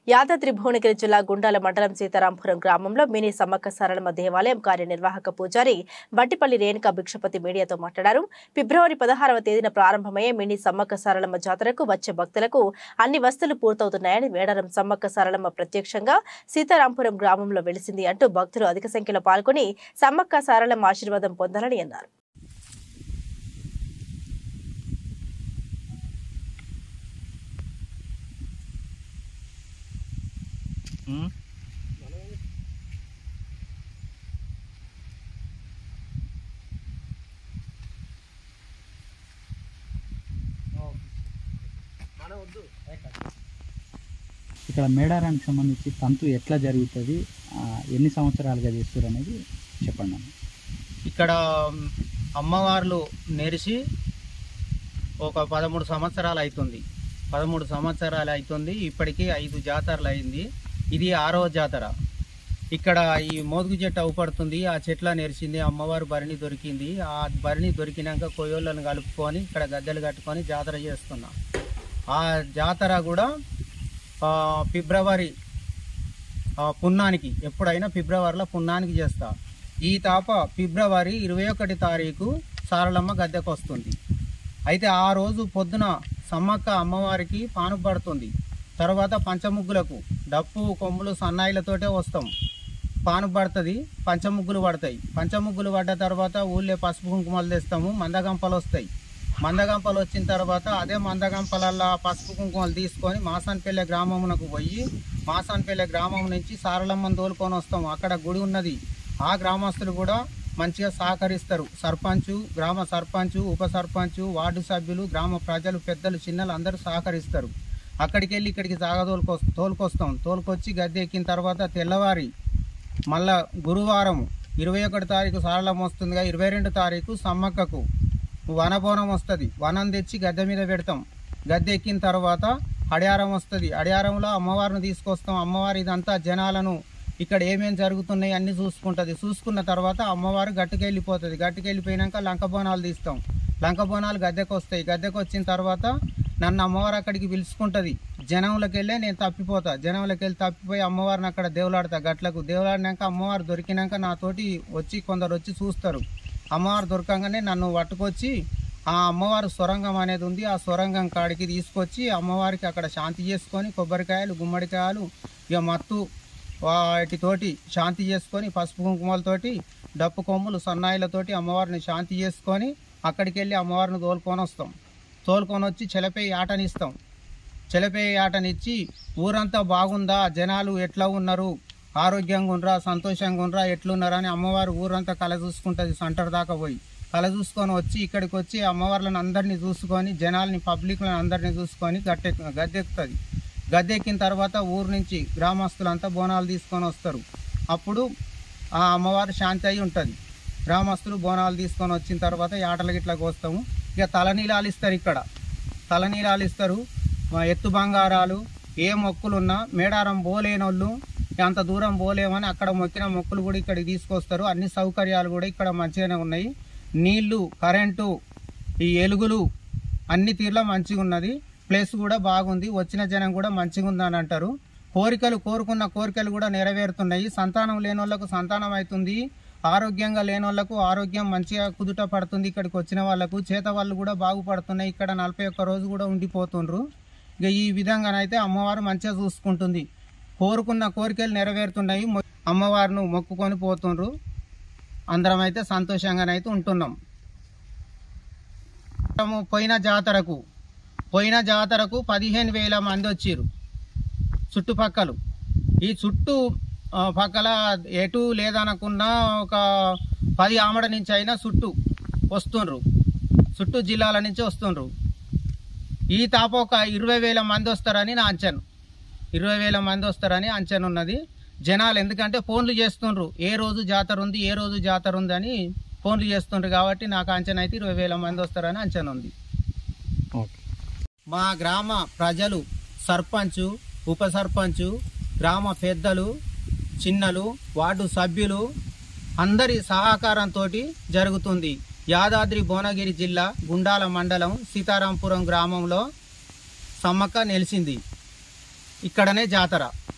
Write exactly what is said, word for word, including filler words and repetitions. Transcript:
యాదాద్రి భువనగిరి జిల్లా గుండాల మండలం సీతారాంపురం గ్రామంలో మినీ సమ్మక్క సారలమ్మ దేవాలయం కార్యనిర్వాహక పూజారి బట్టిపల్లి రేణుక భిక్షపతి మీడియాతో మాట్లాడారు. ఫిబ్రవరి పదహారవ తేదీన ప్రారంభమయ్యే మినీ సమ్మక్క సారలమ్మ జాతరకు వచ్చే భక్తులకు అన్ని వసతులు పూర్తవుతున్నాయని, మేడారం సమ్మక్క సారలమ్మ ప్రత్యక్షంగా సీతారాంపురం గ్రామంలో వెలిసింది అంటూ భక్తులు అధిక సంఖ్యలో పాల్గొని సమ్మక్క సారలమ్మ ఆశీర్వాదం పొందాలని అన్నారు. ఇక్కడ మేడారానికి సంబంధించి తంతు ఎట్లా జరుగుతుంది, ఎన్ని సంవత్సరాలుగా చేస్తారు అనేది చెప్పండి. ఇక్కడ అమ్మవార్లు నెరిసి ఒక పదమూడు సంవత్సరాలు అవుతుంది పదమూడు సంవత్సరాలు అవుతుంది ఇప్పటికీ ఐదు జాతరలు అయింది. ఇది ఆరవ జాతర. ఇక్కడ ఈ మోదుగు చెట్టు అవుపడుతుంది, ఆ చెట్ల నెరిసింది, అమ్మవారు భరణి దొరికింది. ఆ భరణి దొరికినాక కొయ్యోళ్ళను కలుపుకొని ఇక్కడ గద్దెలు కట్టుకొని జాతర చేస్తున్నాం. ఆ జాతర కూడా ఫిబ్రవరి పున్నానికి, ఎప్పుడైనా ఫిబ్రవరిలో పున్నానికి చేస్తా. ఈ తాప ఫిబ్రవరి ఇరవై ఒకటి తారీఖు సారలమ్మ గద్దెకు వస్తుంది. అయితే ఆ రోజు పొద్దున సమ్మక్క అమ్మవారికి పాను పడుతుంది. తర్వాత పంచముగ్గులకు డప్పు కొమ్ములు సన్నాయిలతోటే వస్తాం. పాను పడుతుంది, పంచముగ్గులు పడతాయి. పంచముగ్గులు పడ్డ తర్వాత ఊళ్ళో పసుపు కుంకుమలు తెస్తాము, మందగంపలు వస్తాయి. మందగంపలు వచ్చిన తర్వాత అదే మందగంపలల్లో పసుపు కుంకుమలు తీసుకొని మాసాన్పల్లె గ్రామమునకు పోయి మాసాన్పల్లె గ్రామం నుంచి సారలమ్మను తోలుకొని వస్తాము. అక్కడ గుడి ఉన్నది. ఆ గ్రామస్తులు కూడా మంచిగా సహకరిస్తారు. సర్పంచు, గ్రామ సర్పంచు, ఉప సర్పంచు, వార్డు సభ్యులు, గ్రామ ప్రజలు, పెద్దలు, చిన్నలు అందరూ సహకరిస్తారు. అక్కడికి వెళ్ళి ఇక్కడికి జాగా తోలుకొ తోలుకొస్తాం తోలుకొచ్చి గద్దె ఎక్కిన తర్వాత తెల్లవారి మళ్ళా గురువారం ఇరవై ఒకటి తారీఖు సారలమ్మ వస్తుందిగా, ఇరవై రెండు తారీఖు సమ్మక్కకు వనబోనం వస్తుంది. వనం తెచ్చి గద్దె మీద పెడతాం. గద్దె ఎక్కిన తర్వాత అడియారం వస్తుంది. అడియారంలో అమ్మవారిని తీసుకొస్తాం. అమ్మవారి ఇదంతా జనాలను ఇక్కడ ఏమేమి జరుగుతున్నాయి అన్నీ చూసుకుంటుంది. చూసుకున్న తర్వాత అమ్మవారు గట్టుకు వెళ్ళిపోతుంది. గట్టుకు వెళ్ళిపోయినాక లంక బోనాలు తీస్తాం. లంక బోనాలు గద్దెకు వస్తాయి. గద్దెకు వచ్చిన తర్వాత నన్ను అమ్మవారు అక్కడికి పిలుచుకుంటుంది. జనంలోకి వెళ్ళే నేను తప్పిపోతా. జనంలోకి వెళ్ళి తప్పిపోయి అమ్మవారిని అక్కడ దేవులాడతా. గట్లకు దేవులాడినాక అమ్మవారు దొరికినాక నాతోటి వచ్చి కొందరు వచ్చి చూస్తారు. అమ్మవారు దొరకంగానే నన్ను పట్టుకొచ్చి ఆ అమ్మవారు సొరంగం అనేది ఉంది, ఆ సొరంగం కాడికి తీసుకొచ్చి అమ్మవారికి అక్కడ శాంతి చేసుకొని కొబ్బరికాయలు, గుమ్మడికాయలు, ఇక మత్తు వాటితోటి శాంతి చేసుకొని పసుపు కుంకుమలతోటి డప్పు కొమ్ములు సన్నాయిలతోటి అమ్మవారిని శాంతి చేసుకొని అక్కడికి వెళ్ళి అమ్మవారిని తోలుకొని వస్తాం. తోలుకొని వచ్చి చెలపే ఆటనిస్తాం. చెలపే ఆటనిచ్చి ఊరంతా బాగుందా, జనాలు ఎట్లా ఉన్నారు, ఆరోగ్యంగా ఉండరా, సంతోషంగా ఉండరా, ఎట్లున్నారా అని అమ్మవారు ఊరంతా కళ చూసుకుంటుంది. సెంటర్ దాకా పోయి కళ చూసుకొని వచ్చి ఇక్కడికి వచ్చి అమ్మవార్లను అందరినీ చూసుకొని జనాల్ని పబ్లిక్లను అందరినీ చూసుకొని గట్టె గద్దెక్కుతుంది. గద్దెక్కిన తర్వాత ఊరు నుంచి గ్రామస్తులంతా బోనాలు తీసుకొని వస్తారు. అప్పుడు ఆ అమ్మవారు శాంతి అయి ఉంటుంది. గ్రామస్తులు బోనాలు తీసుకొని వచ్చిన తర్వాత ఆటలు గిట్లా కోస్తాము. ఇక తలనీలాలు ఇస్తారు. ఇక్కడ తలనీలాలు ఇస్తారు. ఎత్తు బంగారాలు ఏ మొక్కులున్నా మేడారం పోలేనోళ్ళు అంత దూరం పోలేమని అక్కడ మొక్కిన మొక్కులు కూడా ఇక్కడికి తీసుకొస్తారు. అన్ని సౌకర్యాలు కూడా ఇక్కడ మంచిగానే ఉన్నాయి. నీళ్లు, కరెంటు, ఈ ఎలుగులు అన్ని తీర్లా మంచిగా ఉన్నది. ప్లేస్ కూడా బాగుంది. వచ్చిన జనం కూడా మంచిగా ఉందని అంటారు. కోరికలు కోరుకున్న కోరికలు కూడా నెరవేరుతున్నాయి. సంతానం లేని వాళ్ళకు సంతానం అవుతుంది. ఆరోగ్యంగా లేని వాళ్ళకు ఆరోగ్యం మంచిగా కుదుట పడుతుంది. ఇక్కడికి వచ్చిన వాళ్ళకు చేత వాళ్ళు కూడా బాగుపడుతున్నాయి. ఇక్కడ నలభై ఒక్క రోజు కూడా ఉండిపోతుండ్రు. ఇక ఈ విధంగానైతే అమ్మవారు మంచిగా చూసుకుంటుంది. కోరుకున్న కోరికలు నెరవేరుతున్నాయి. అమ్మవారిని మొక్కుకొని పోతుండ్రు. అందరం అయితే సంతోషంగానైతే ఉంటున్నాం. పోయిన జాతరకు పోయిన జాతరకు పదిహేను వేల మంది వచ్చిర్రు చుట్టుపక్కలు. ఈ చుట్టూ పక్కల ఎటు లేదనుకున్నా ఒక పది ఆమడ నుంచి అయినా చుట్టూ వస్తుండ్రు. చుట్టూ జిల్లాల నుంచి వస్తుండ్రు. ఈ తాప ఒక ఇరవై వేల మంది వస్తారని నా అంచనా. ఇరవై వేల మంది వస్తారని అంచనా ఉన్నది. జనాలు ఎందుకంటే ఫోన్లు చేస్తుండ్రు, ఏ రోజు జాతర ఉంది ఏ రోజు జాతర ఉంది అని ఫోన్లు చేస్తుండ్రు. కాబట్టి నాకు అంచనా అయితే ఇరవై వేల మంది వస్తారని అంచనా ఉంది. మా గ్రామ ప్రజలు, సర్పంచు, ఉప సర్పంచు, గ్రామ పెద్దలు, చిన్నలు, వార్డు సభ్యులు అందరి సహకారంతో జరుగుతుంది. యాదాద్రి భువనగిరి జిల్లా గుండాల మండలం సీతారాంపురం గ్రామంలో సమ్మక్క నెలిసింది. ఇక్కడనే జాతర.